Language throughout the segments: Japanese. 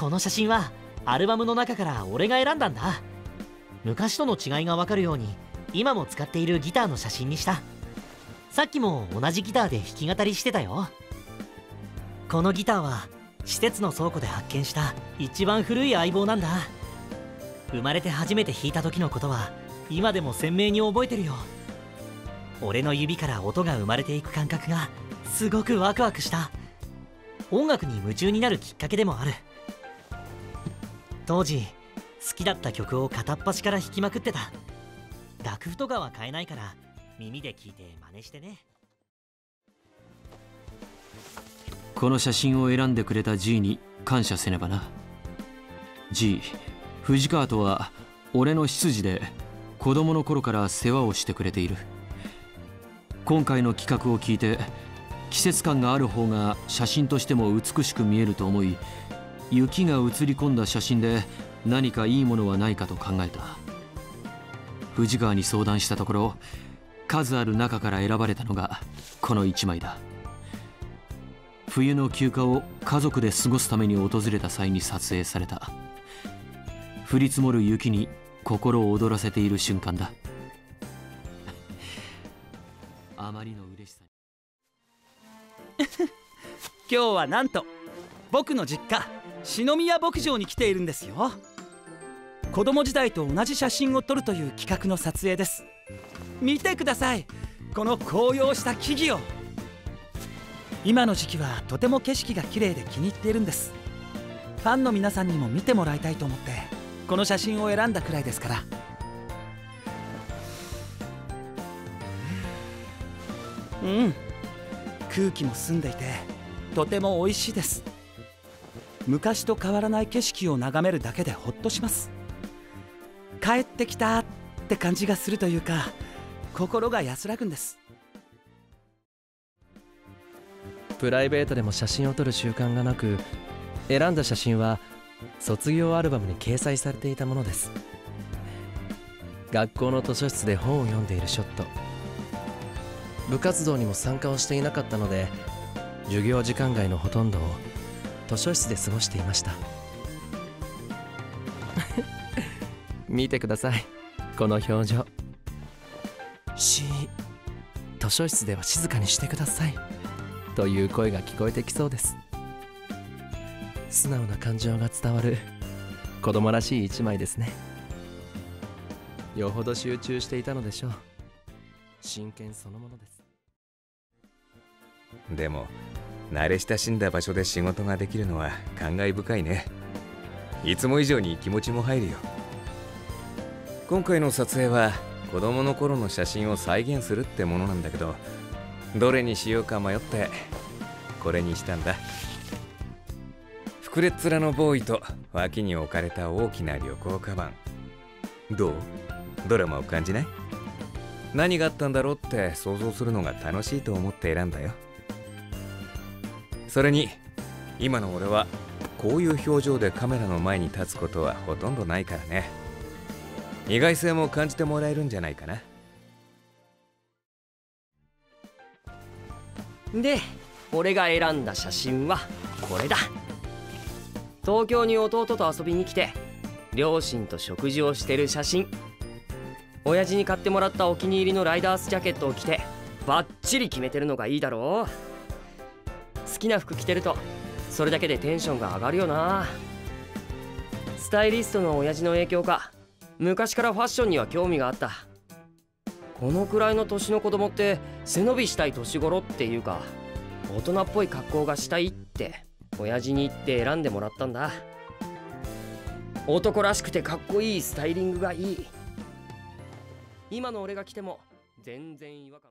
この写真はアルバムの中から俺が選んだんだ。昔との違いが分かるように今も使っているギターの写真にした。さっきも同じギターで弾き語りしてたよ。このギターは施設の倉庫で発見した一番古い相棒なんだ。生まれて初めて弾いた時のことは今でも鮮明に覚えてるよ。俺の指から音が生まれていく感覚がすごくワクワクした。音楽に夢中になるきっかけでもある。当時好きだった曲を片っ端から弾きまくってた。楽譜とかは買えないから耳で聞いて真似してね。 この写真を選んでくれた G に感謝せねばな。 G、 藤川とは俺の執事で子供の頃から世話をしてくれている。今回の企画を聞いて季節感がある方が写真としても美しく見えると思い、雪が写り込んだ写真で何かいいものはないかと考えた。藤川に相談したところ、数ある中から選ばれたのがこの1枚だ。冬の休暇を家族で過ごすために訪れた際に撮影された。降り積もる雪に心を躍らせている瞬間だ。あまりの嬉しさに今日はなんと僕の実家篠宮牧場に来ているんですよ。子供時代と同じ写真を撮るという企画の撮影です。見てください、この紅葉した木々を。今の時期はとても景色が綺麗で気に入っているんです。ファンの皆さんにも見てもらいたいと思ってこの写真を選んだくらいですから。空気も澄んでいてとても美味しいです。昔と変わらない景色を眺めるだけでほっとします。帰ってきたって感じがするというか、心が安らぐんです。 プライベートでも写真を撮る習慣がなく、選んだ写真は卒業アルバムに掲載されていたものです。学校の図書室で本を読んでいるショット。部活動にも参加をしていなかったので、授業時間外のほとんどを図書室で過ごしていました見てください、この表情。図書室では静かにしてくださいという声が聞こえてきそうです。素直な感情が伝わる子供らしい一枚ですね。よほど集中していたのでしょう。真剣そのものです。 でも慣れ親しんだ場所で仕事ができるのは感慨深いね。いつも以上に気持ちも入るよ。今回の撮影は子供の頃の写真を再現するってものなんだけど、どれにしようか迷ってこれにしたんだ。膨れっ面のボーイと脇に置かれた大きな旅行カバン。どう？ドラマを感じない？何があったんだろうって想像するのが楽しいと思って選んだよ。それに今の俺はこういう表情でカメラの前に立つことはほとんどないからね。意外性も感じてもらえるんじゃないかな。 で、俺が選んだ写真はこれだ。東京に弟と遊びに来て両親と食事をしてる写真。親父に買ってもらったお気に入りのライダースジャケットを着てバッチリ決めてるのがいいだろう。好きな服着てるとそれだけでテンションが上がるよな。スタイリストの親父の影響か、昔からファッションには興味があった。このくらいの年の子供って背伸びしたい年頃っていうか、大人っぽい格好がしたいって親父に言って選んでもらったんだ。男らしくてかっこいいスタイリングがいい。今の俺が着ても全然違和感。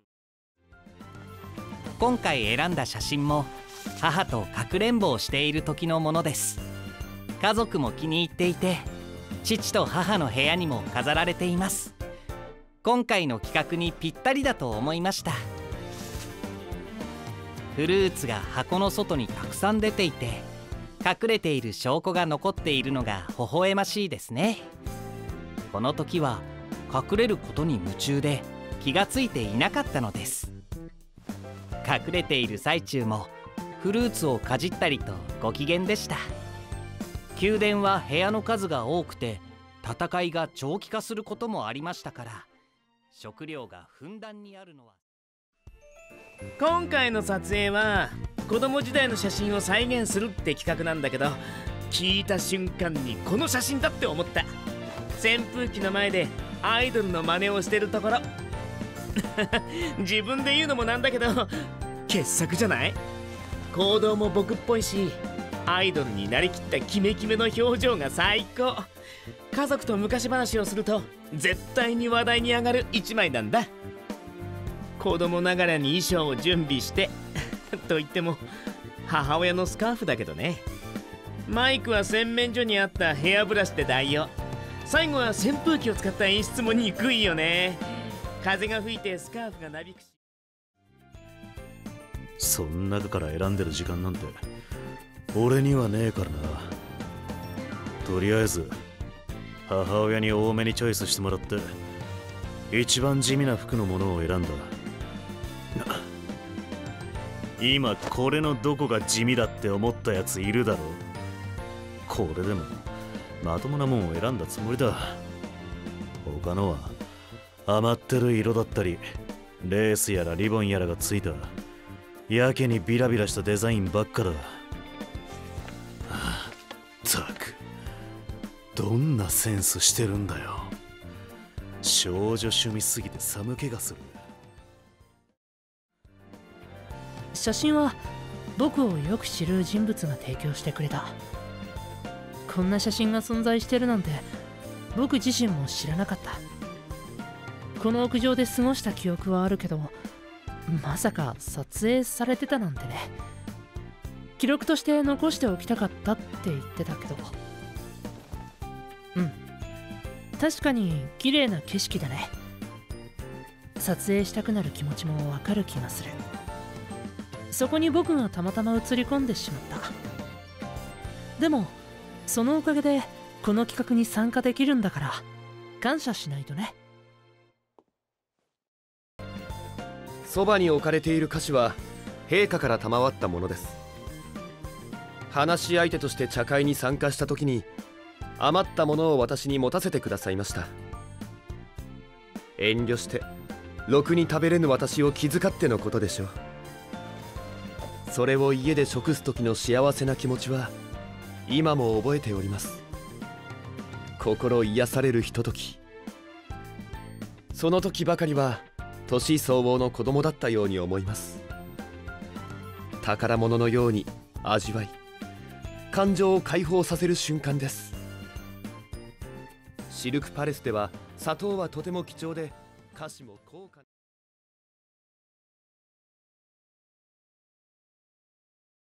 今回選んだ写真も母とかくれんぼをしている時のものです。家族も気に入っていて、父と母の部屋にも飾られています。今回の企画にぴったりだと思いました。フルーツが箱の外にたくさん出ていて、隠れている証拠が残っているのが微笑ましいですね。この時は隠れることに夢中で気がついていなかったのです。隠れている最中もフルーツをかじったりとご機嫌でした。 宮殿は部屋の数が多くて戦いが長期化することもありましたから、食料がふんだんにあるのは。 今回の撮影は子供時代の写真を再現するって企画なんだけど、聞いた瞬間にこの写真だって思った。扇風機の前でアイドルの真似をしてるところ自分で言うのもなんだけど傑作じゃない？行動も僕っぽいし、アイドルになりきったキメキメの表情が最高。家族と昔話をすると絶対に話題に上がる一枚なんだ。子供ながらに衣装を準備してと言っても母親のスカーフだけどね。マイクは洗面所にあったヘアブラシで代用。最後は扇風機を使った演出も憎いよね。風が吹いてスカーフがなびくし。 そん中から選んでる時間なんて俺にはねえからな。とりあえず母親に多めにチョイスしてもらって一番地味な服のものを選んだ。今これのどこが地味だって思ったやついるだろ。これでもまともなもんを選んだつもりだ。他のは余ってる色だったりレースやらリボンやらがついたやけにビラビラしたデザインばっかだ。ったくどんなセンスしてるんだよ。少女趣味すぎて寒気がする。 写真は僕をよく知る人物が提供してくれた。こんな写真が存在してるなんて僕自身も知らなかった。この屋上で過ごした記憶はあるけど、まさか撮影されてたなんてね。記録として残しておきたかったって言ってたけど、確かに綺麗な景色だね。撮影したくなる気持ちもわかる気がする。そこに僕がたまたま映り込んでしまった。でもそのおかげでこの企画に参加できるんだから感謝しないとね。 そばに置かれている菓子は陛下から賜ったものです。話し相手として茶会に参加した時に余ったものを私に持たせてくださいました。遠慮してろくに食べれぬ私を気遣ってのことでしょう。それを家で食す時の幸せな気持ちは今も覚えております。心癒されるひととき、その時ばかりは年相応の子供だったように思います。宝物のように味わい、感情を解放させる瞬間です。シルクパレスでは砂糖はとても貴重で菓子も高価。